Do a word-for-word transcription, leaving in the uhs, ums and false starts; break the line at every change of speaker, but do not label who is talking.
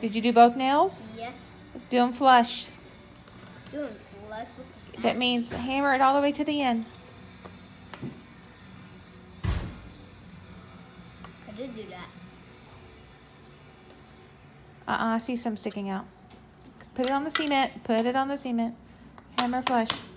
Did you do both nails?
Yeah.
Do them flush.
Doing flush with the
That means hammer it all the way to the end.
I did do that.
Uh-uh, I see some sticking out. Put it on the cement. Put it on the cement. Hammer flush.